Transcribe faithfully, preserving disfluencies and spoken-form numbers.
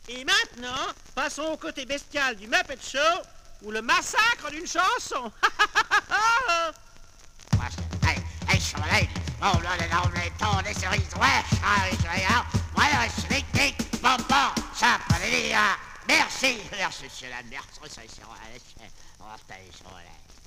Et maintenant, passons au côté bestial du Muppet Show, ou le massacre d'une chanson. Hey, hey, Chevalier, oh là là, on est temps des cerises, ouais, Chevalier, ouais, slick, dick, bon, bon, ça, allez, merci, merci, c'est la merci, c'est, c'est, on va tailler sur la.